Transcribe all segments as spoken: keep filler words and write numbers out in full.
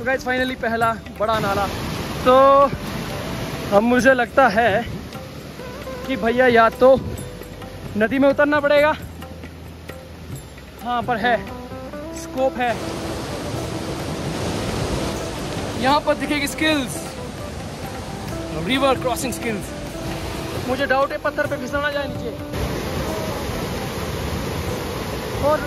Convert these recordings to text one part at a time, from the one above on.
तो guys finally पहला बड़ा नाला। तो अब मुझे लगता है कि भैया या तो नदी में उतरना पड़ेगा, हाँ पर है स्कोप है, यहाँ पर दिखेगी स्किल्स, रिवर क्रॉसिंग स्किल्स। मुझे डाउट है पत्थर पे फिसलना जाए नीचे। और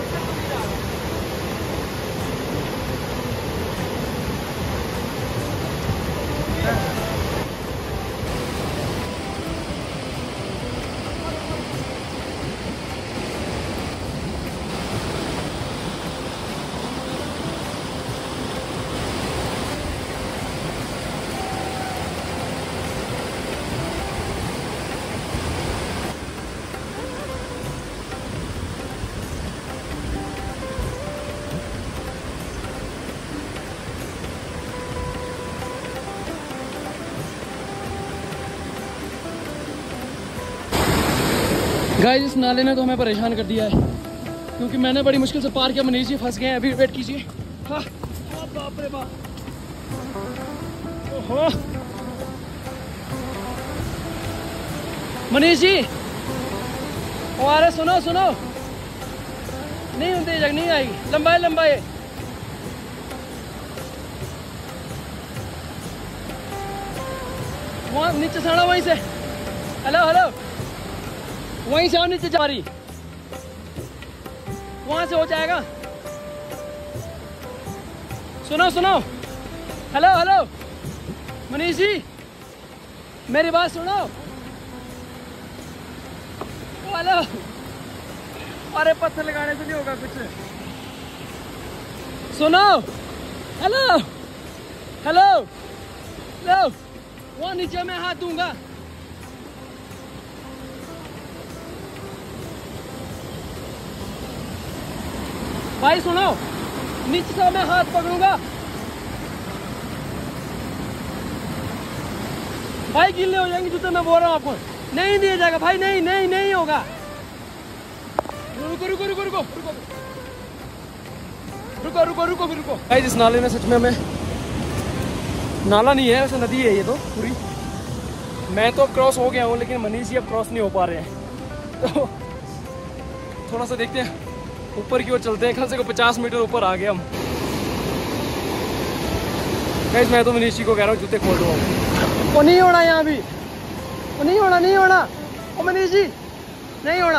गाइस इस नाले ने तो हमें परेशान कर दिया है, क्योंकि मैंने बड़ी मुश्किल से पार किया। मनीष जी फंस गए हैं, अभी वेट कीजिए। हाँ, बाप रे बाप, ओहो मनीष जी, ओ अरे सुनो सुनो, नहीं होती जग नहीं आएगी, लंबाई लंबाई वहाँ नीचे साड़ा, वहीं से। हेलो हेलो, वहीं से आओ नीचे जा रही, वहां से हो जाएगा। सुनो सुनो, हेलो हेलो मनीष जी, मेरी बात सुनो। हेलो, अरे पत्थर लगाने से नहीं होगा कुछ। सुनो, हेलो हेलो हेलो, वहां नीचे मैं हाथ दूंगा। भाई सुनो, नीचे से मैं हाथ पकड़ूंगा। भाई गिल्ले हो जाएंगे जूते, मैं बोल रहा हूँ आपको। नहीं दिया जाएगा भाई, नहीं नहीं नहीं होगा। रुको रुको रुको रुको रुको रुको रुको रुको रुको भाई, इस नाले में सच में हमें, नाला नहीं है वैसे, नदी है ये तो पूरी। मैं तो अब क्रॉस हो गया हूँ, लेकिन मनीष जी अब क्रॉस नहीं हो पा रहे हैं। तो थोड़ा सा देखते हैं, ऊपर की ओर चलते हैं। कम से कम पचास मीटर ऊपर आ गए हम। गाइस मैं तो मनीष जी को कह रहा हूँ जूते खोल दो। वो नहीं होना यहाँ भी, वो नहीं होना, नहीं होना, ओ मनीष जी नहीं होना।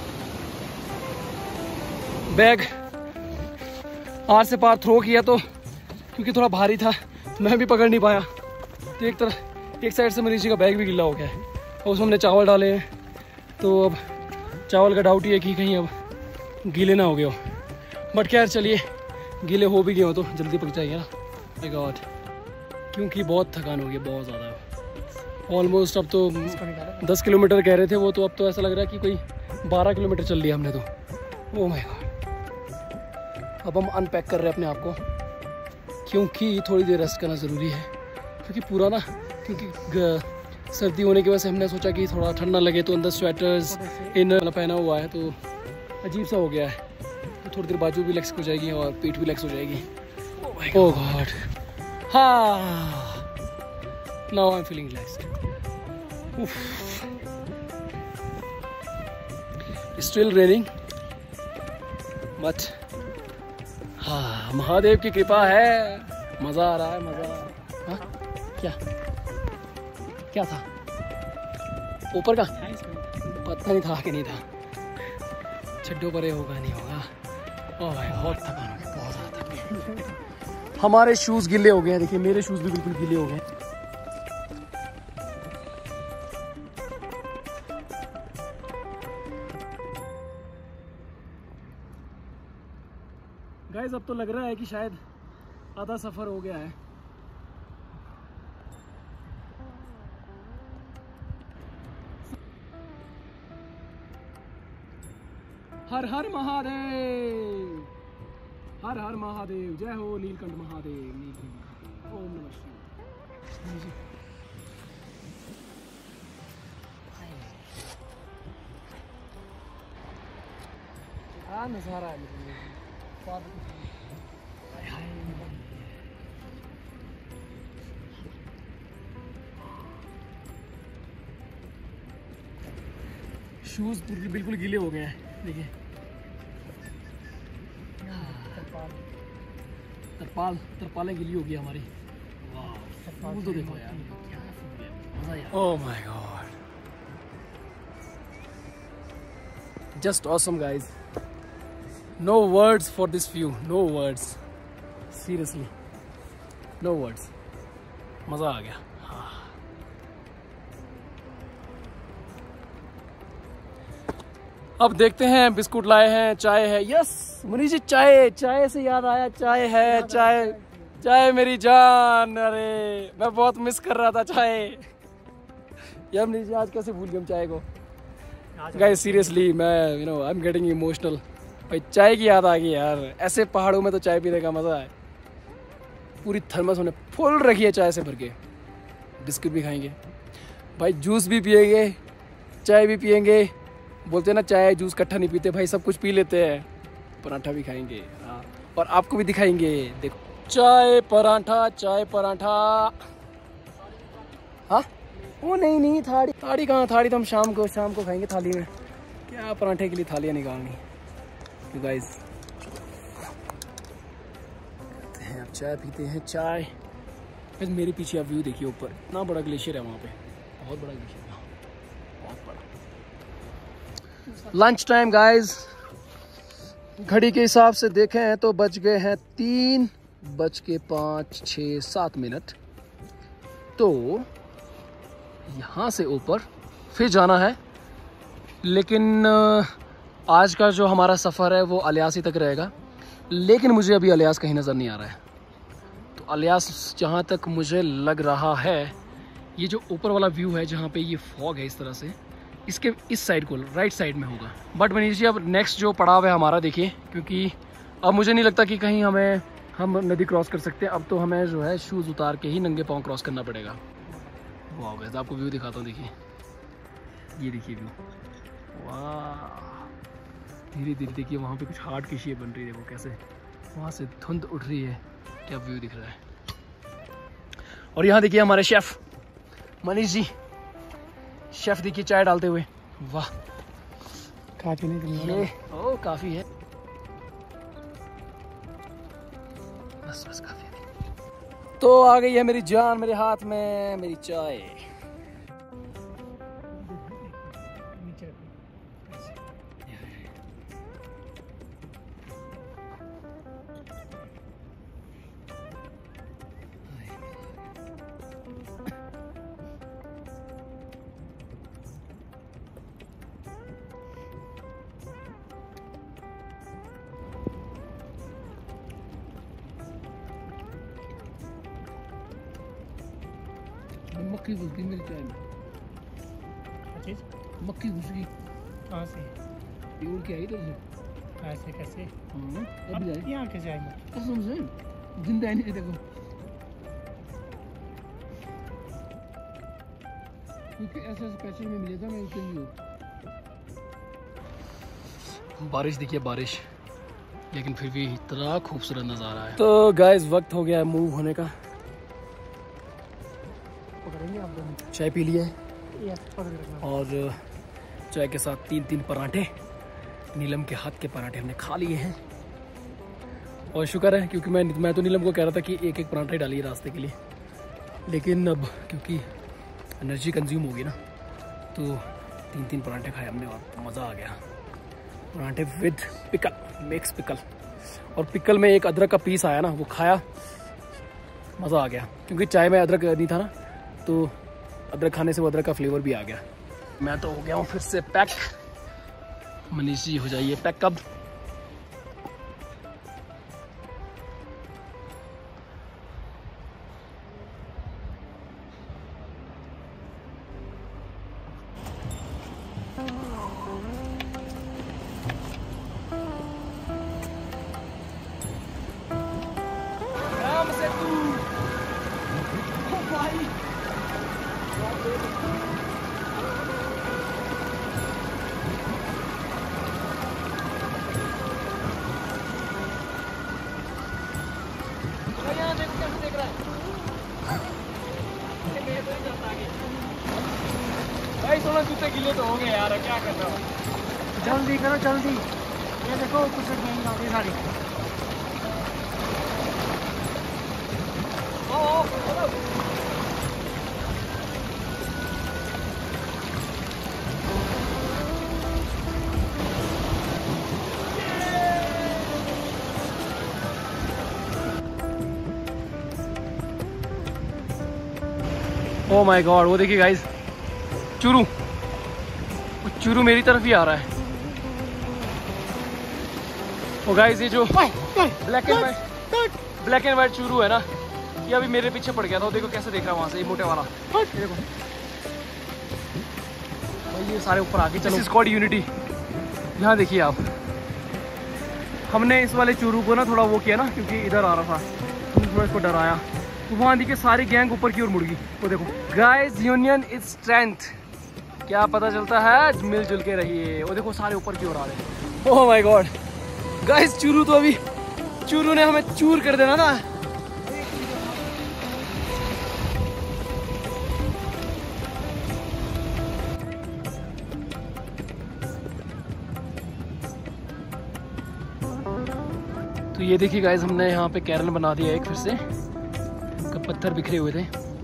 बैग आर से पार थ्रो किया तो, क्योंकि थोड़ा भारी था मैं भी पकड़ नहीं पाया, तो एक तरह एक साइड से मनीष जी का बैग भी गिल्ला हो गया है। और उसमें हमने चावल डाले हैं, तो अब चावल का डाउट ही है कि कहीं अब गीले ना हो गए हो। बट खैर चलिए, गीले हो भी गए हो तो जल्दी पक जाएंगे ना। माय गॉड, क्योंकि बहुत थकान हो गई, बहुत ज़्यादा। ऑलमोस्ट अब तो दस किलोमीटर कह रहे थे वो, तो अब तो ऐसा लग रहा है कि कोई बारह किलोमीटर चल लिया हमने तो। ओह माय गॉड, अब हम अनपैक कर रहे हैं अपने आप को, क्योंकि थोड़ी देर रेस्ट करना ज़रूरी है। क्योंकि पूरा ना, क्योंकि सर्दी होने की वजह से हमने सोचा कि थोड़ा ठंडा लगे, तो अंदर स्वेटर्स इनर पहना हुआ है, तो अजीब सा हो गया है। तो थोड़ी देर बाजू भी रिलैक्स हो जाएगी और पीठ भी रिलैक्स हो जाएगी। ओह गॉड, हाँ now I am feeling relaxed. Still raining, but हाँ महादेव की कृपा है, मजा आ रहा है, मजा आ रहा है। हाँ क्या क्या था ऊपर का, पता नहीं था कि नहीं था। छड्डों पर होगा नहीं होगा। ओह भाई बहुत थकान हो गई, बहुत ज़्यादा थक गए। हमारे शूज़ गिले हो गए हैं, देखिए मेरे शूज़ भी बिल्कुल गिले हो गए। गाइस अब तो लग रहा है कि शायद आधा सफ़र हो गया है। हर हर महादेव, हर हर महादेव, जय हो नीलकंठ महादेव, नीलकंठ महादेव, ओम नमः शिवाय। हाँ नज़ारा है, शूज बिल्कुल गीले हो गए हैं, देखिए। तरपाल तरपालें गीली हो गई हमारी। वाह, तो देखो यार, मजा यार। Oh my god, just awesome guys, no words for this view, no words, seriously no words, मजा आ गया। अब देखते हैं, बिस्कुट लाए हैं, चाय है। यस मनीष जी, चाय, चाय से याद आया, चाय है, चाय, चाय मेरी जान। अरे मैं बहुत मिस कर रहा था चाय यार। मनीष जी आज कैसे भूल गए हम चाय को। गाइस सीरियसली मैं you know I am getting emotional. भाई चाय की याद आ गई यार। ऐसे पहाड़ों में तो चाय पीने का मजा है। पूरी थर्मस हमने फुल रखी है चाय से भर के। बिस्कुट भी खाएंगे भाई, जूस भी पिएंगे, चाय भी पिएंगे। बोलते हैं ना चाय जूस इकट्ठा नहीं पीते भाई, सब कुछ पी लेते हैं। पराठा भी खाएंगे, हाँ, और आपको भी दिखाएंगे। देखो चाय पराठा, चाय पराठा। हाँ वो नहीं नहीं थाली, थाली कहाँ, थाली तो हम शाम को शाम को खाएंगे। थाली में क्या पराठे के लिए थालियाँ निकालनी। तो गाइस करते हैं, अब चाय पीते हैं। चाय बस मेरे पीछे आप व्यू देखिए, ऊपर इतना बड़ा ग्लेशियर है वहाँ पे, बहुत बड़ा ग्लेशियर है, बहुत बड़ा। लंच टाइम गाइस, घड़ी के हिसाब से देखें तो बज गए हैं तीन बज के पाँच छः सात मिनट। तो यहाँ से ऊपर फिर जाना है, लेकिन आज का जो हमारा सफ़र है वो अलियासी तक रहेगा। लेकिन मुझे अभी अलियास कहीं नज़र नहीं आ रहा है। तो अलियास जहाँ तक मुझे लग रहा है, ये जो ऊपर वाला व्यू है जहाँ पे ये फॉग है इस तरह से, इसके इस साइड को राइट साइड में होगा। बट मनीष जी अब नेक्स्ट जो पड़ाव है हमारा देखिए, क्योंकि अब मुझे नहीं लगता कि कहीं हमें हम नदी क्रॉस कर सकते हैं। अब तो हमें जो है शूज़ उतार के ही नंगे पाँव क्रॉस करना पड़ेगा। वाह गाइस, आपको व्यू दिखाता हूँ, देखिए ये देखिए व्यू, वाह। धीरे धीरे देखिए वहाँ पे कुछ हार्ट की शेप बन रही है, देखो कैसे वहाँ से धुंध उठ रही है, क्या व्यू दिख रहा है। और यहाँ देखिए हमारे शेफ मनीष जी, शेफ देखिए चाय डालते हुए। वाह, काफी नहीं ये ओ काफी है, बस बस काफी है। तो आ गई है मेरी जान मेरे हाथ में, मेरी चाय। मक्खी घुस गई मेरी चाय में। मक्खी घुस गई कहाँ से? उड़ के आई तो ऐसे कैसे? अब जाए यहाँ के जाए कसम से जिंदा नहीं। देखो क्योंकि ऐसे ऐसे पैसे में मिले था मैं उसके लिए। बारिश देखिए बारिश, लेकिन फिर भी इतना खूबसूरत नज़ारा है। तो गाइस वक्त हो गया है मूव होने का। चाय पी लिया है और चाय के साथ तीन तीन पराठे, नीलम के हाथ के पराठे हमने खा लिए हैं। और शुक्र है क्योंकि मैं मैं तो नीलम को कह रहा था कि एक एक पराठा ही डालिए रास्ते के लिए, लेकिन अब क्योंकि एनर्जी कंज्यूम होगी ना, तो तीन तीन पराठे खाए हमने और मज़ा आ गया। पराठे विद पिकल, मिक्स पिकल, और पिकल में एक अदरक का पीस आया ना, वो खाया, मज़ा आ गया। क्योंकि चाय में अदरक नहीं था ना, तो अदरक खाने से वो अदरक का फ्लेवर भी आ गया। मैं तो हो गया हूँ फिर से पैक। मनीष जी हो जाइए पैक कब। भाई थोड़ा जूते गिले तो हो गए यार, क्या कर रहा हूँ। जल्दी करो जल्दी, ये देखो कुछ गैंग आ गई सारी। ओ माय गॉड, वो देखिए गाइस, चूरू, वो चूरू मेरी तरफ ही आ रहा है। ओ गाइस, ये जो black and white black and white Churu है ना, ये अभी मेरे पीछे पड़ गया था। देखो कैसे देख रहा है वहां से, ये मोटे वाला। ये देखो भाई, ये सारे ऊपर आके चलो। स्क्वाड यूनिटी, यहाँ देखिए आप। हमने इस वाले चूरू को ना थोड़ा वो किया ना, क्योंकि इधर आ रहा था, हमने थोड़ा इसको डराया, तो वहाँ देखिए सारी गैंग ऊपर की ओर मुड़ गई। वो देखो गाइस, यूनियन इज स्ट्रेंथ, क्या पता चलता है, मिलजुल के रहिए। वो देखो सारे ऊपर की ओर आ रहे हैं। Oh my god guys, Churu तो अभी, चूरू ने हमें चूर कर देना ना। तो ये देखिए गाइस, हमने यहाँ पे कैरन बना दिया एक फिर से, कब पत्थर बिखरे हुए थे।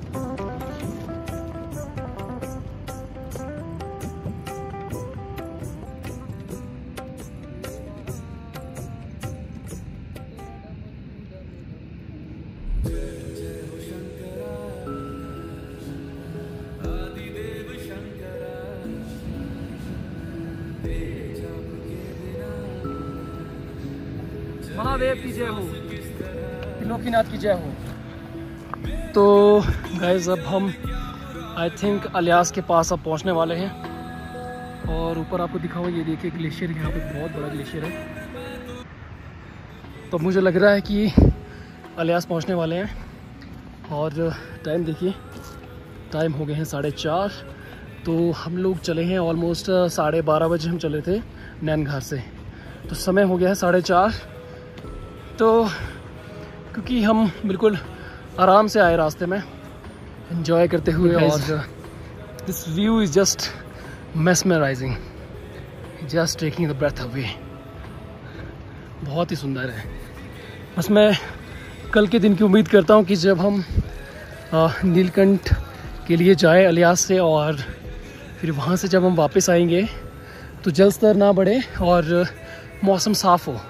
महादेव की जय हो, त्रिलोकीनाथ की जय हो। तो गाइस, अब हम आई थिंक अलियास के पास अब पहुंचने वाले हैं। और ऊपर आपको दिखा हुआ, ये देखिए ग्लेशियर, यहाँ पे बहुत बड़ा ग्लेशियर है। तो मुझे लग रहा है कि अलियास पहुंचने वाले हैं। और टाइम देखिए, टाइम हो गए हैं साढ़े चार। तो हम लोग चले हैं ऑलमोस्ट साढ़े बारह बजे हम चले थे नैनघाट से, तो समय हो गया है साढ़े चार। तो क्योंकि हम बिल्कुल आराम से आए रास्ते में, एंजॉय करते हुए, और this view is just mesmerizing, just taking the breath away। बहुत ही सुंदर है। बस मैं कल के दिन की उम्मीद करता हूँ कि जब हम नीलकंठ के लिए जाए अलियास से, और फिर वहाँ से जब हम वापस आएंगे तो जल स्तर ना बढ़े और मौसम साफ़ हो।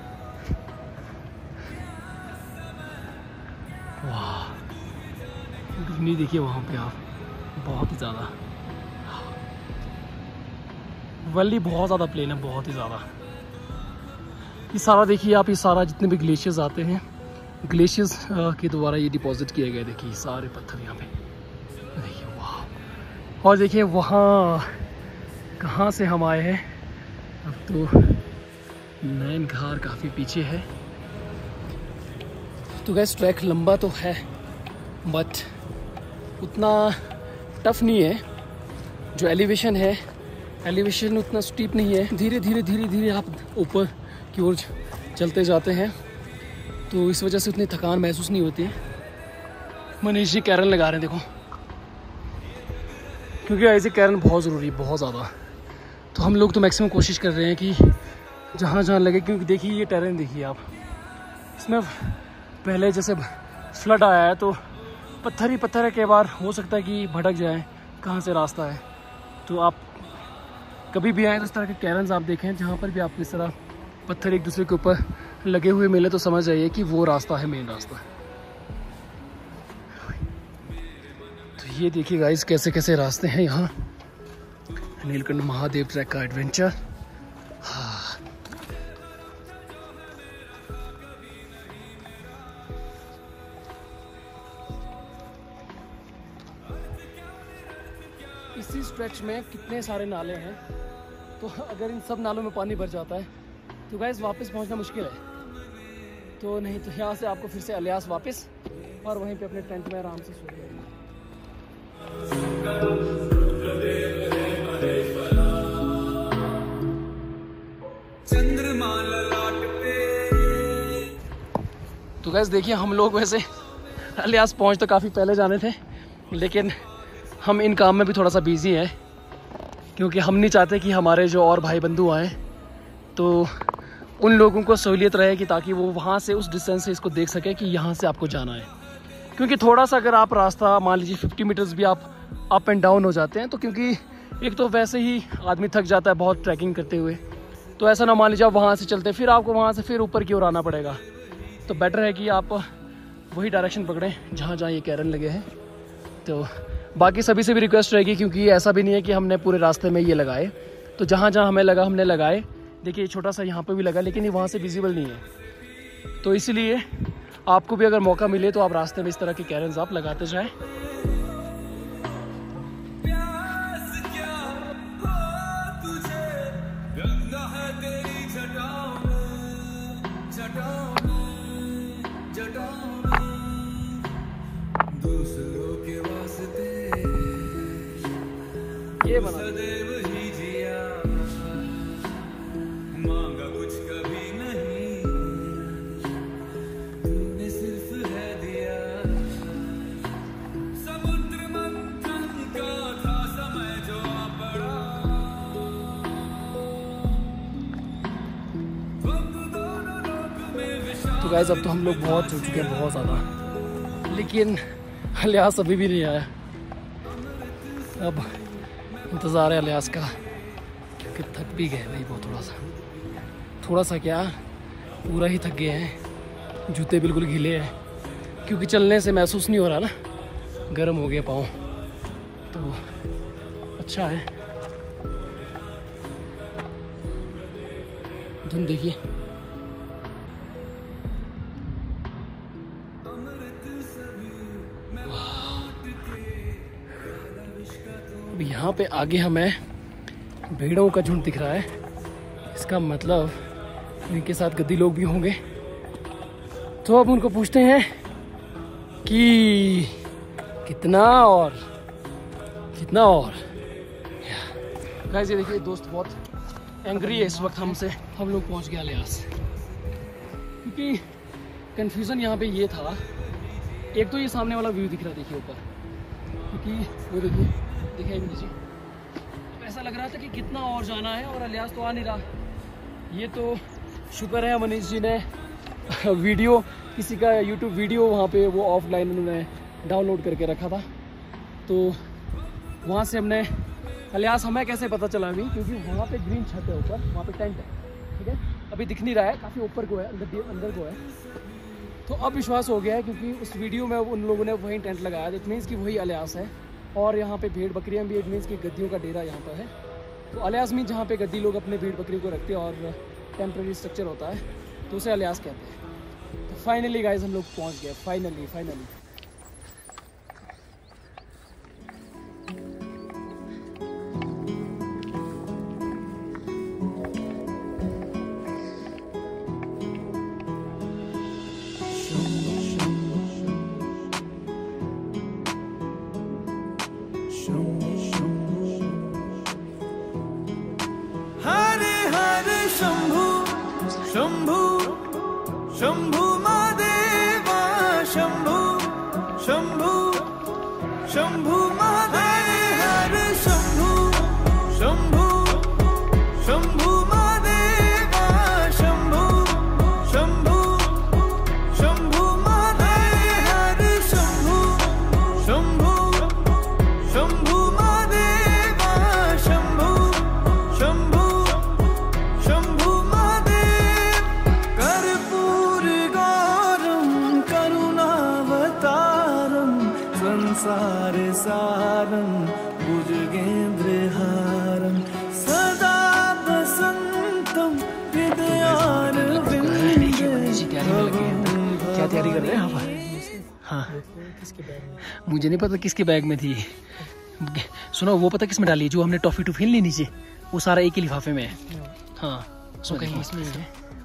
वाह, गर्मी देखिए वहाँ पे आप, बहुत ही ज़्यादा। वैली बहुत ज़्यादा प्लेन है, बहुत ही ज़्यादा। ये सारा देखिए आप, ये सारा जितने भी ग्लेशियर्स आते हैं, ग्लेशियर्स के द्वारा ये डिपॉजिट किए गए। देखिए सारे पत्थर यहाँ पे, देखिए वाह। और देखिए वहाँ कहाँ से हम आए हैं, अब तो नैनघाट काफ़ी पीछे है। तो गैस, ट्रैक लंबा तो है बट उतना टफ नहीं है। जो एलिवेशन है, एलिवेशन उतना स्टीप नहीं है। धीरे धीरे धीरे धीरे आप ऊपर की ओर चलते जाते हैं, तो इस वजह से उतनी थकान महसूस नहीं होती है। मनीष जी कैरन लगा रहे हैं, देखो, क्योंकि ऐसे कैरन बहुत ज़रूरी है, बहुत ज़्यादा। तो हम लोग तो मैक्सिमम कोशिश कर रहे हैं कि जहाँ जहाँ लगे, क्योंकि देखिए ये टेरेन देखिए आप, इसमें पहले जैसे फ्लड आया है तो पत्थर ही पत्थर है, कई बार हो सकता है कि भटक जाए कहाँ से रास्ता है। तो आप कभी भी आए तो इस तरह के कैरन्स आप देखें, जहाँ पर भी आपको इस तरह पत्थर एक दूसरे के ऊपर लगे हुए मिले, तो समझ जाइए कि वो रास्ता है, मेन रास्ता। तो ये देखिए गाइस, कैसे कैसे रास्ते हैं यहाँ। नीलकंठ महादेव ट्रैक का एडवेंचर। हाँ, इसी स्ट्रेच में कितने सारे नाले हैं, तो अगर इन सब नालों में पानी भर जाता है तो गाइस वापस पहुंचना मुश्किल है। तो नहीं तो यहाँ से आपको फिर से अलियास वापस, और वहीं पे अपने टेंट में आराम से सो जाएंगे। तो गाइस देखिए, हम लोग वैसे अलियास पहुंच तो काफ़ी पहले जाने थे, लेकिन हम इन काम में भी थोड़ा सा बिजी हैं। क्योंकि हम नहीं चाहते कि हमारे जो और भाई बंधु आएँ तो उन लोगों को सहूलियत रहेगी, ताकि वो वहाँ से उस डिस्टेंस से इसको देख सके कि यहाँ से आपको जाना है। क्योंकि थोड़ा सा अगर आप रास्ता मान लीजिए फिफ्टी मीटर्स भी आप अप एंड डाउन हो जाते हैं तो क्योंकि एक तो वैसे ही आदमी थक जाता है बहुत ट्रैकिंग करते हुए, तो ऐसा ना मान लीजिए आप वहाँ से चलते फिर आपको वहाँ से फिर ऊपर की ओर आना पड़ेगा। तो बेटर है कि आप वही डायरेक्शन पकड़ें जहाँ जहाँ ये कैरन लगे हैं। तो बाकी सभी से भी रिक्वेस्ट रहेगी, क्योंकि ऐसा भी नहीं है कि हमने पूरे रास्ते में ये लगाए, तो जहाँ जहाँ हमें लगा हमने लगाए। देखिए छोटा सा यहाँ पे भी लगा, लेकिन ये वहाँ से विजिबल नहीं है। तो इसलिए आपको भी अगर मौका मिले तो आप रास्ते में इस तरह के कैरन्स आप लगाते जाएं। ये बना तो गाइस अब तो हम लोग बहुत चल चुके हैं, बहुत ज़्यादा, लेकिन अलियास अभी भी नहीं आया। अब इंतज़ार है अलियास का, क्योंकि थक भी गए भाई बहुत, थोड़ा सा थोड़ा सा क्या पूरा ही थक गए हैं। जूते बिल्कुल गीले हैं, क्योंकि चलने से महसूस नहीं हो रहा ना, गर्म हो गया पाँव। तो अच्छा है। धुंध देखिए, अब यहाँ पे आगे हमें भेड़ों का झुंड दिख रहा है। इसका मतलब इनके साथ गद्दी लोग भी होंगे। तो अब उनको पूछते हैं कि कितना और कितना और। गाइस ये देखिए दोस्त बहुत एंग्री है इस वक्त हमसे। हम लोग पहुँच गए अलियास, क्योंकि कंफ्यूजन यहाँ पे ये था, एक तो ये सामने वाला व्यू दिख रहा है देखिए ऊपर, क्योंकि वो देखिए दिखाई मुझे ऐसा लग रहा था कि कितना और जाना है और अलियास तो आ नहीं रहा। ये तो शुक्र है मनीष जी ने वीडियो किसी का यूट्यूब वीडियो वहाँ पे वो ऑफलाइन उन्होंने डाउनलोड करके रखा था, तो वहाँ से हमने अलियास हमें कैसे पता चला अभी, क्योंकि वहाँ पे ग्रीन छत है ऊपर, वहाँ पे टेंट है, ठीक है, अभी दिख नहीं रहा है, काफ़ी ऊपर को है, अंदर अंदर को है। तो अब विश्वास हो गया है, क्योंकि उस वीडियो में उन लोगों ने वही टेंट लगाया, इट मीन्स कि वही अलियास है। और यहाँ पे भेड़ बकरियाँ भी, इट मीन्स कि गद्दियों का डेरा यहाँ पर है। तो अलियास मीन जहाँ पे गद्दी लोग अपने भेड़ बकरी को रखते हैं और टेम्प्रेरी स्ट्रक्चर होता है, तो उसे अलियास कहते हैं। तो फाइनली गाइस हम लोग पहुँच गए, फाइनली फाइनली शंभु शंभु महादेवा शंभु शंभु शंभु महादेव हर शंभु शंभु शंभु महादेवा शंभु शंभु शंभु महादेव हर शंभु शंभु शंभु महादेवा शंभु शंभु शंभु संसार सारं भुजगेन्द्रहारं सदा वसन्तं हृदयारविन्दे। क्या तैयारी कर रहे हैं आप? हाँ, मुझे नहीं पता किसके बैग में थी। सुनो, वो पता किस में डाली है? जो हमने टॉफी टूफी ली नीचे, वो सारा एक ही लिफाफे में है। हाँ, सो कहीं इसमें है।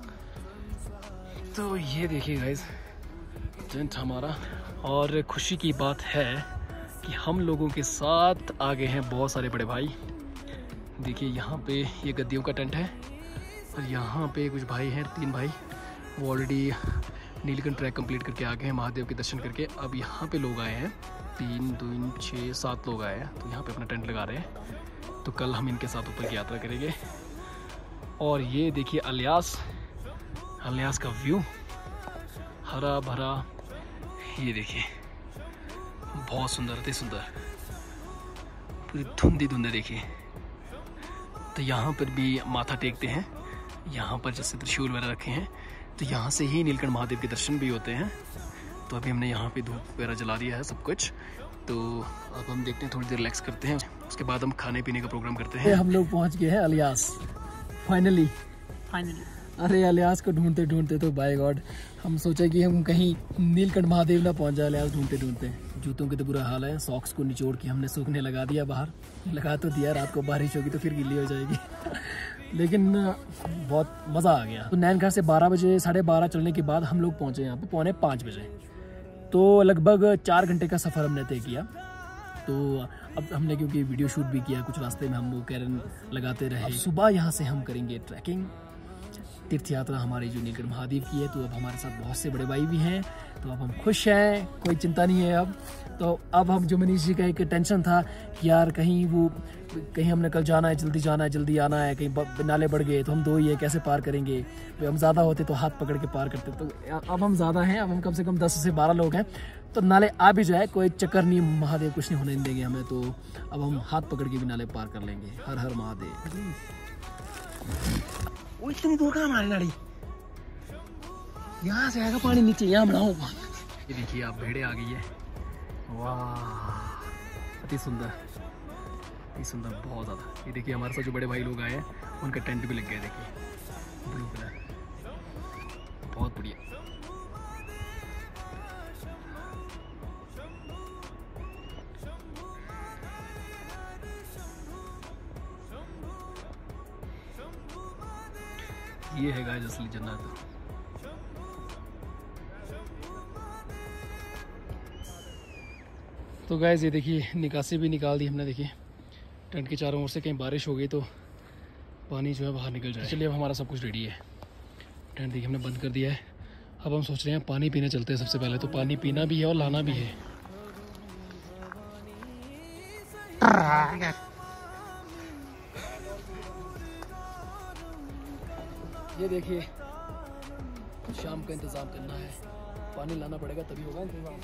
तो ये देखिए गाइस टेंट हमारा, और खुशी की बात है कि हम लोगों के साथ आ गए हैं बहुत सारे बड़े भाई। देखिए यहाँ पे ये गद्दियों का टेंट है, और यहाँ पे कुछ भाई हैं, तीन भाई, वो ऑलरेडी नीलकंठ ट्रैक कंप्लीट करके आ गए हैं महादेव के दर्शन करके। अब यहाँ पे लोग आए हैं, तीन दो छः सात लोग आए हैं, तो यहाँ पे अपना टेंट लगा रहे हैं। तो कल हम इनके साथ ऊपर की यात्रा करेंगे। और ये देखिए अलियास, अलियास का व्यू हरा भरा, ये देखिए बहुत सुंदर, अति सुंदर, पूरी धुंधी धुंधे देखिए। तो यहाँ पर भी माथा टेकते हैं, यहाँ पर जैसे त्रिशूल वगैरह रखे हैं, तो यहाँ से ही नीलकंठ महादेव के दर्शन भी होते हैं। तो अभी हमने यहाँ पे धूप वगैरह जला दिया है सब कुछ, तो अब हम देखते हैं, थोड़ी देर रिलैक्स करते हैं, उसके बाद हम खाने पीने का प्रोग्राम करते हैं। हम लोग पहुँच गए हैं अलियास, फाइनली फाइनली। अरे अलियास को ढूंढते ढूंढते तो बाय गॉड हम सोचे कि हम कहीं नीलकंठ महादेव ना पहुँच जाए। अलियास ढूंढते ढूंढते जूतों की तो बुरा हाल है, सॉक्स को निचोड़ के हमने सूखने लगा दिया बाहर, लगा तो दिया, रात को बारिश होगी तो फिर गीली हो जाएगी लेकिन बहुत मज़ा आ गया। तो नैनघाट से बारह बजे साढ़े बारह चलने के बाद हम लोग पहुँचे यहाँ पे पौने पाँच बजे, तो लगभग चार घंटे का सफ़र हमने तय किया। तो अब हमने क्योंकि वीडियो शूट भी किया, कुछ रास्ते में हम वो कैरन लगाते रहे। सुबह यहाँ से हम करेंगे ट्रैकिंग, तीर्थ यात्रा हमारी जो नीलकंठ महादेव की है। तो अब हमारे साथ बहुत से बड़े भाई भी हैं, तो अब हम खुश हैं, कोई चिंता नहीं है अब। तो अब हम जो मनीष जी का एक टेंशन था कि यार कहीं वो कहीं हमने कल जाना है, जल्दी जाना है, जल्दी आना है, कहीं नाले बढ़ गए तो हम दो ही है, कैसे पार करेंगे। तो हम ज़्यादा होते तो हाथ पकड़ के पार करते, तो अब हम ज़्यादा हैं, अब हम कम से कम दस से बारह लोग हैं, तो नाले आ भी जाए कोई चक्कर नहीं, महादेव कुछ नहीं होने देंगे हमें। तो अब हम हाथ पकड़ के भी नाले पार कर लेंगे। हर हर महादेव। वो इतनी दूर कहाँ हमारी नाली, यहाँ से आएगा पानी नीचे, यहाँ बनाओ। ये देखिए आप भेड़े आ गई है, वाह अति सुंदर, अति सुंदर, बहुत ज़्यादा। ये देखिए हमारे साथ जो बड़े भाई लोग आए हैं उनका टेंट भी लग गया, देखिए ब्लू कलर, बहुत बढ़िया। ये है गाइस असली जन्नत। तो गाइस ये देखिए निकासी भी निकाल दी हमने, देखिए टेंट के चारों ओर से कहीं बारिश हो गई तो पानी जो है बाहर निकल जाए। चलिए अब हमारा सब कुछ रेडी है, टेंट देखिए हमने बंद कर दिया है। अब हम सोच रहे हैं पानी पीने चलते हैं। सबसे पहले तो पानी पीना भी है और लाना भी है। ये देखिए शाम का इंतज़ाम करना है, पानी लाना पड़ेगा तभी होगा इंतज़ाम।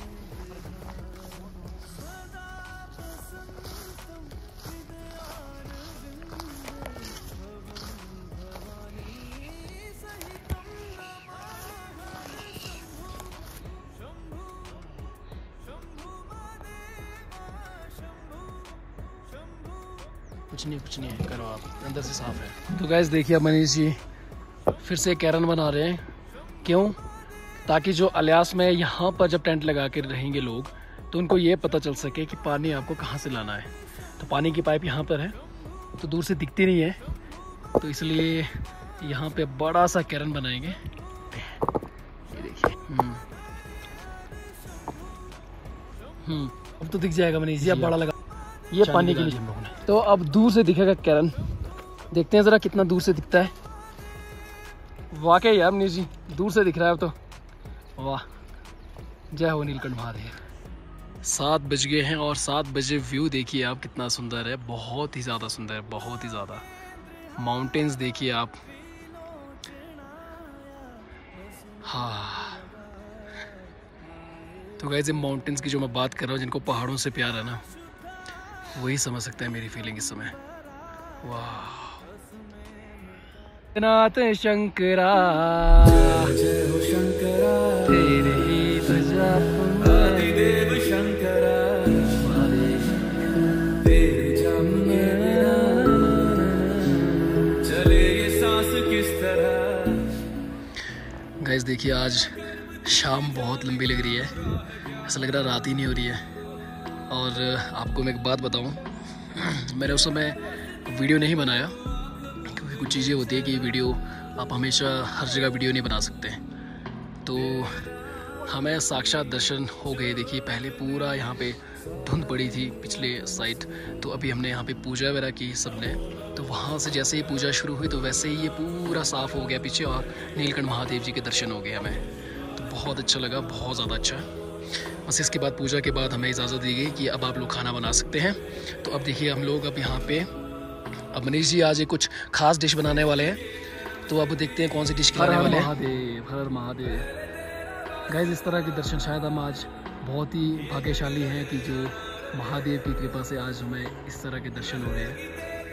कुछ नहीं कुछ नहीं है, करो आप, अंदर से साफ है। तो गैस देखिए अब मनीष जी फिर से कैरन बना रहे हैं, क्यों? ताकि जो अलियास में यहाँ पर जब टेंट लगा के रहेंगे लोग तो उनको ये पता चल सके कि पानी आपको कहाँ से लाना है। तो पानी की पाइप यहाँ पर है, तो दूर से दिखती नहीं है, तो इसलिए यहाँ पे बड़ा सा कैरन बनाएंगे। ये देखिए, हम्म हम्म अब तो दिख जाएगा मनीष जी, अब बड़ा लगा ये पानी के लिए हम लोगों ने। तो अब दूर से दिखेगा कैरन, देखते हैं ज़रा कितना दूर से दिखता है। वाकई यार मनीष जी दूर से दिख रहा है अब तो, वाह जय हो नीलकंठ महादेव। सात बज गए हैं और सात बजे व्यू देखिए आप कितना सुंदर है, बहुत ही ज़्यादा सुंदर है, बहुत ही ज़्यादा। माउंटेन्स देखिए आप, हाँ। तो गाइस ये माउंटेन्स की जो मैं बात कर रहा हूँ, जिनको पहाड़ों से प्यार है ना, वही समझ सकता है मेरी फीलिंग इस समय। वाह नाथ शंकरा जय हो शंकरा, तेरे ही भजा आदिदेव शंकरा, तेरे जाप के बिना चले ये सांस किस तरह। गाइस देखिए आज शाम बहुत लंबी लग रही है, ऐसा लग रहा है रात ही नहीं हो रही है। और आपको मैं एक बात बताऊं, मैंने उस समय वीडियो नहीं बनाया क्योंकि कुछ चीज़ें होती है कि वीडियो आप हमेशा हर जगह वीडियो नहीं बना सकते। तो हमें साक्षात दर्शन हो गए। देखिए पहले पूरा यहाँ पे धुंध पड़ी थी पिछले साइड, तो अभी हमने यहाँ पे पूजा वगैरह की सबने, तो वहाँ से जैसे ही पूजा शुरू हुई तो वैसे ही ये पूरा साफ़ हो गया पीछे और नीलकंठ महादेव जी के दर्शन हो गए हमें। तो बहुत अच्छा लगा, बहुत ज़्यादा अच्छा। बस इसके बाद पूजा के बाद हमें इजाज़त दी गई कि अब आप लोग खाना बना सकते हैं। तो अब देखिए हम लोग अब यहाँ पे अब मनीष जी आज एक कुछ खास डिश बनाने वाले हैं, तो अब देखते हैं कौन सी डिश खिलाने वाले हैं। महादेव, हर हर महादेव। गाइस इस तरह के दर्शन शायद हम आज बहुत ही भाग्यशाली हैं कि जो महादेव की कृपा से आज हमें इस तरह के दर्शन हो रहे हैं।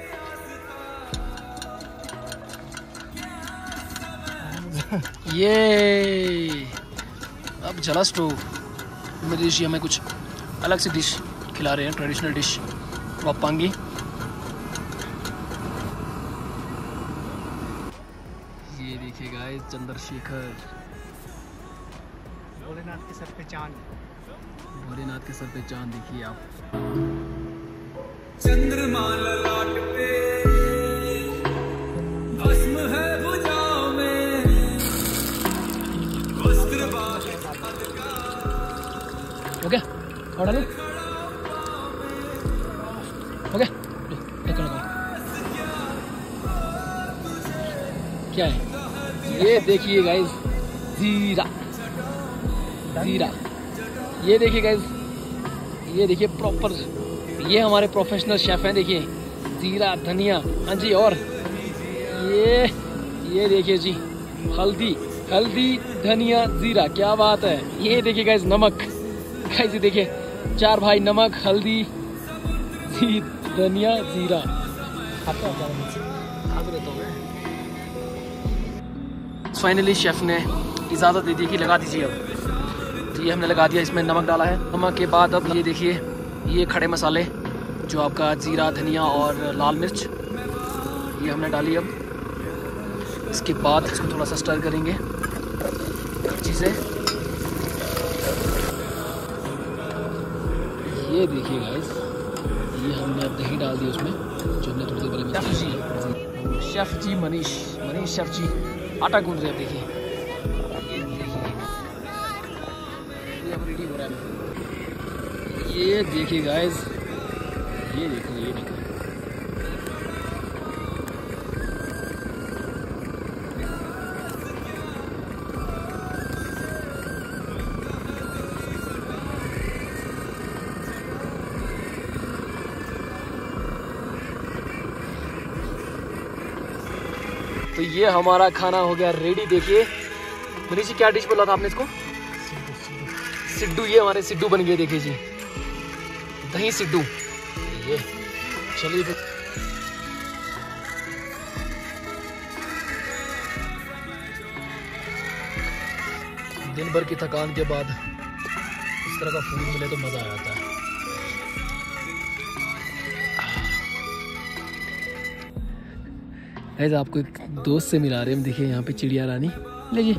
ये अब जला स्टोव मनीष जी हमें कुछ अलग से डिश खिला रहे हैं, ट्रेडिशनल डिश वापांगी। ये देखिए गाइस चंद्रशेखर, भोलेनाथ के सर पे चांद, भोलेनाथ के सर पे चांद देखिए आप। चंद्रमा ललाट पे भस्म है भुजाओं में, वस्त्र बाल ओके और डालो ओके ढक्कन लगाओ। क्या है ये देखिए गाइस, जीरा जीरा। ये देखिए गाइस, ये देखिए प्रॉपर, ये हमारे प्रोफेशनल शेफ हैं। देखिए जीरा धनिया, हाँ जी, और ये ये देखिए जी हल्दी हल्दी धनिया जीरा, क्या बात है। ये देखिए गाइस नमक, गाइस ये देखिए चार भाई नमक हल्दी जी धनिया जीरा। खाता रहता हूँ मैं। फाइनली शेफ ने इजाज़त दे दी कि लगा दीजिए। अब ये हमने लगा दिया, इसमें नमक डाला है। नमक के बाद अब ये देखिए ये खड़े मसाले जो आपका जीरा धनिया और लाल मिर्च, ये हमने डाली। अब इसके बाद इसको थोड़ा सा स्टर करेंगे चीज़ें। ये देखिए गाइस, ये हमने अब दही डाल दी उसमें, जो हमने थोड़ी देर पहले chef ji chef ji Manish Manish chef ji आटा गूंद रहे हैं। देखिए ये देखिए ये अब रेडी हो रहा है। ये देखिए गाइस, ये देखो ये देखो तो ये हमारा खाना हो गया रेडी। देखिए मनीष जी क्या डिश बोला था आपने इसको? सिड्डू। ये हमारे सिड्डू बन गए। देखिए जी दही सिड्डू। ये चलिए फिर दिन भर की थकान के बाद इस तरह का फूड मिले तो मजा आ जाता है। ऐसा आपको एक दोस्त से मिला रहे हैं। देखिए यहाँ पे चिड़िया रानी, ले जी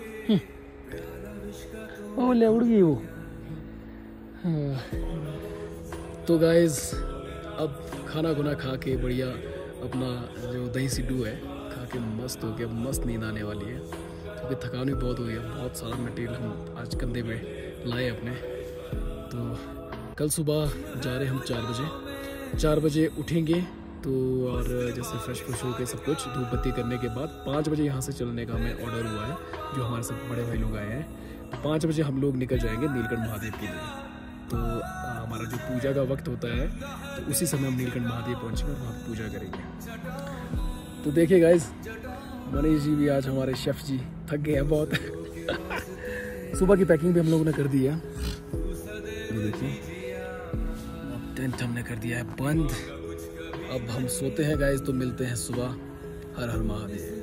ओ ले उड़ गई वो। हाँ। तो गाइज अब खाना गुना खा के बढ़िया अपना जो दही सिड्डू है खा के मस्त हो गया, मस्त नींद आने वाली है क्योंकि तो थकान भी बहुत हो गई है। बहुत सारा मटेरियल हम आज कंधे पे लाए अपने। तो कल सुबह जा रहे हम चार बजे चार बजे उठेंगे तो, और जैसे फ्रेश फ्रेश होकर सब कुछ धूप बत्ती करने के बाद पाँच बजे यहाँ से चलने का हमें ऑर्डर हुआ है, जो हमारे सब बड़े भाई लोग आए हैं। तो पाँच बजे हम लोग निकल जाएंगे नीलकंठ महादेव के लिए। तो आ, हमारा जो पूजा का वक्त होता है तो उसी समय हम नीलकंठ महादेव पहुँचेंगे और वहाँ पूजा करेंगे। तो देखिए गाइज, मनीष जी भी आज हमारे शेफ जी थक गए हैं बहुत। सुबह की पैकिंग भी हम लोगों ने कर दी है। देखिए टेंट हमने कर दिया है बंद। अब हम सोते हैं गाइस, तो मिलते हैं सुबह। हर हर महादेव।